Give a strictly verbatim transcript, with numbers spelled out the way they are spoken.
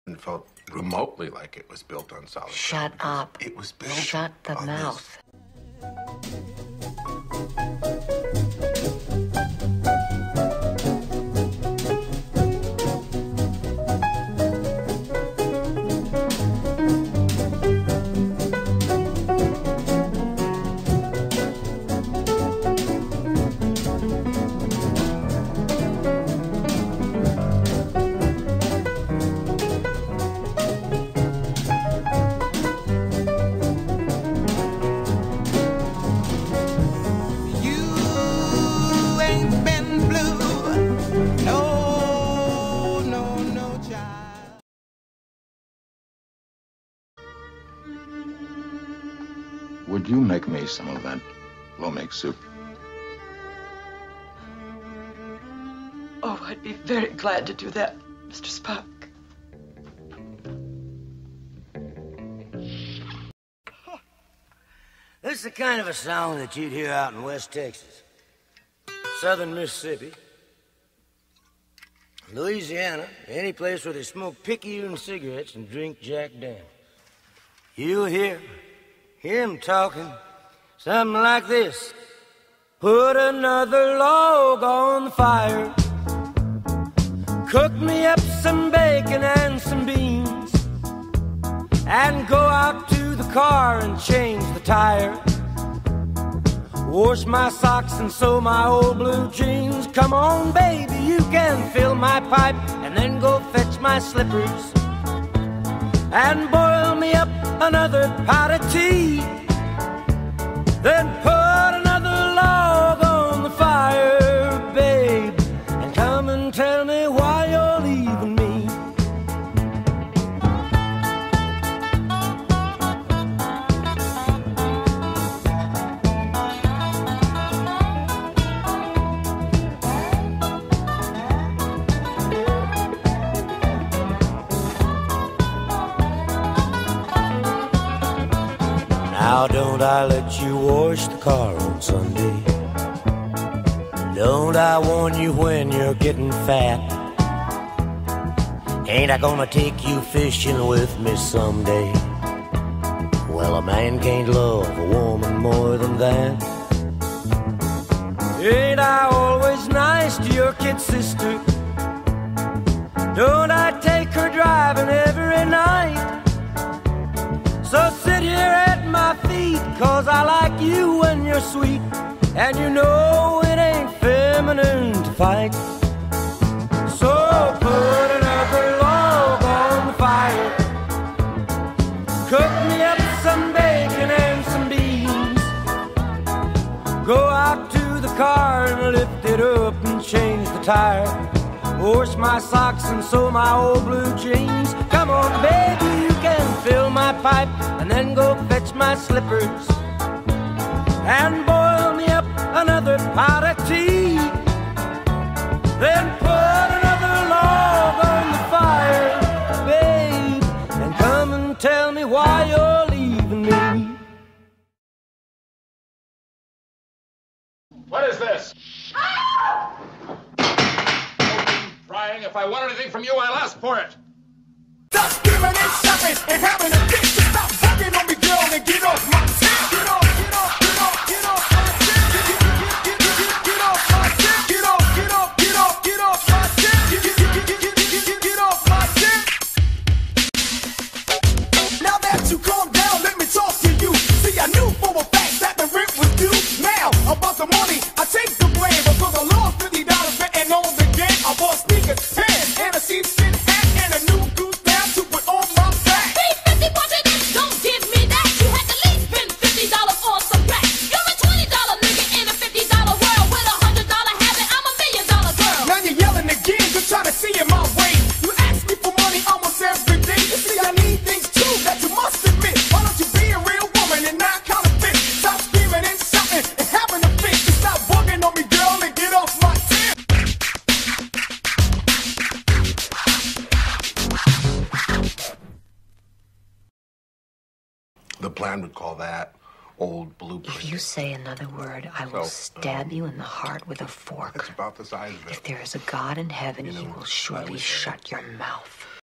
and felt remotely like it was built on solid Shut ground. up. It was built Shut the on mouth. Would you make me some of that lo mein soup? Oh, I'd be very glad to do that, Mister Spock. This is the kind of a song that you'd hear out in West Texas, southern Mississippi, Louisiana, any place where they smoke picayune cigarettes and drink Jack Daniels. You'll hear him talking something like this. Put another log on the fire. Cook me up some bacon and some beans. And go out to the car and change the tire. Wash my socks and sew my old blue jeans. Come on, baby, you can fill my pipe. And then go fetch my slippers. And boil me up another pot of tea. Then put another log on the fire, babe. And come and tell me why you're leaving me. Now don't I let you wash the car on Sunday? Don't I warn you when you're getting fat? Ain't I gonna take you fishing with me someday? Well, a man can't love a woman more than that. Ain't I always nice to your kid sister? Don't I take her driving every night? So sit here at my feet, cause I like you when you're sweet. And you know it ain't feminine to fight. So put another log on the fire. Cook me up some bacon and some beans. Go out to the car and lift it up and change the tire. Wash my socks and sew my old blue jeans. Come on, baby, you can fill my pipe. And then go fetch my slippers. And boil me up another pot of tea. Then put another log on the fire, babe. And come and tell me why you're leaving me. What is this? Crying. If I want anything from you, I'll ask for it. Stop screaming and shouting and having a fit. Stop fucking on me, girl, and get off my tip. Get off, get off, get off, get off my tip. Get, get, get, get, get, get off my tip. Get off, get off, get off, get off my tip. Get, get, get, get, get, get, get, get off my tip. Now that you calm down, let me talk to you. See, I knew for a fact that the rent was due. Now, about the money, I take the blame. Because I lost fifty dollars betting on the game. I bought sneakers, pants, and a sheepskin hat, and a new goose down to put on my back. Hey, fifty budget, don't give me that. You had to at least spend fifty dollars on some crack. You're a twenty dollar nigga in a fifty dollar world. With a one hundred dollar habit, I'm a million dollar girl. Now you're yelling again, just trying to see in my way. You ask me for money almost every day. You see, I need things too that you must admit. Why don't you be a real woman and not counterfeit? Stop screaming and shouting and having a fit. You stop bugging on me, girl, and get off my tip. The plan would call that old blueprint. If you say another word, I will So, stab um, you in the heart with a fork. It's about the size of it. If there is a God in heaven, You he know, will I surely was- shut your mouth.